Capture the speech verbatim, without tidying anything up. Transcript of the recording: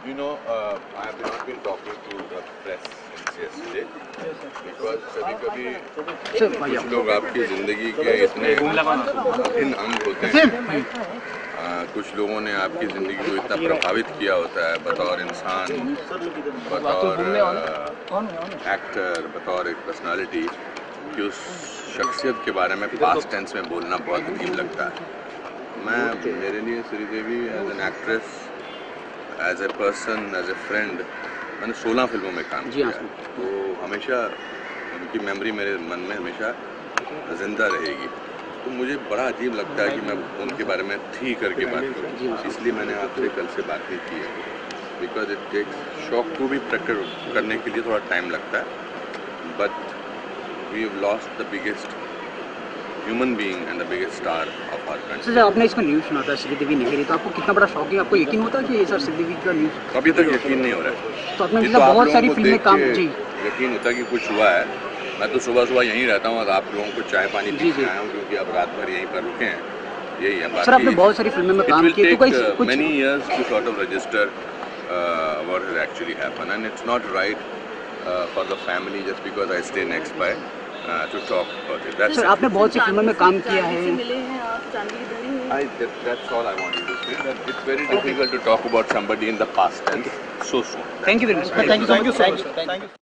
You know, uh, I have not been talking to the press since yesterday because कभी-कभी कुछ लोग आपकी ज़िंदगी के इतने अभिन्न अंग होते हैं, आ, कुछ लोगों ने आपकी ज़िंदगी को इतना प्रभावित किया होता है बतौर इंसान, बतौर एक्टर, बतौर एक पर्सनालिटी, कि उस शख्सियत के बारे में पास्ट टेंस में बोलना बहुत अजीब लगता है। मैं मेरे लिए Sridevi as an actress, as a person, as a friend, मैंने सोलह फिल्मों में काम किया, तो हमेशा उनकी मेमोरी मेरे मन में हमेशा ज़िंदा रहेगी। तो मुझे बड़ा अजीब लगता है कि मैं उनके बारे में थी करके बात करूँ, इसलिए मैंने आपसे कल से बात नहीं की है, बिकॉज इट टेक्स शौक को भी प्रकट करने के लिए थोड़ा टाइम लगता है, but we have lost the biggest human being and the biggest star of our country. Sir, आपने इसमें न्यूज़ सुना था श्रीदेवी नहीं रही, तो आपको कितना बड़ा शौक है? आपको यकीन होता है कि ये सर श्रीदेवी का न्यूज़? अभी तक यकीन नहीं हो रहा है। तो आपने मतलब बहुत सारी फिल्में काम जी यकीन होता है कि कुछ हुआ है। मैं तो सुबह सुबह यहीं रहता हूँ और आप लोगों को चाय पानी पी के आया हूँ, क्योंकि अब रात भर यहीं पर रुके हैं, यही है। सर, आपने बहुत सारी फिल्मों में काम किया, तो कोई कुछ many years to sort of register uh, what has actually happened, and it's not right uh, for the family just because I stay next by uh, to talk about it. That's sir, आपने बहुत सी फिल्मों में काम किया है। I, that, that's all I wanted to say. That it's very difficult to talk about somebody in the past tense so soon. Thank you very much. Thank you so much. Thank you.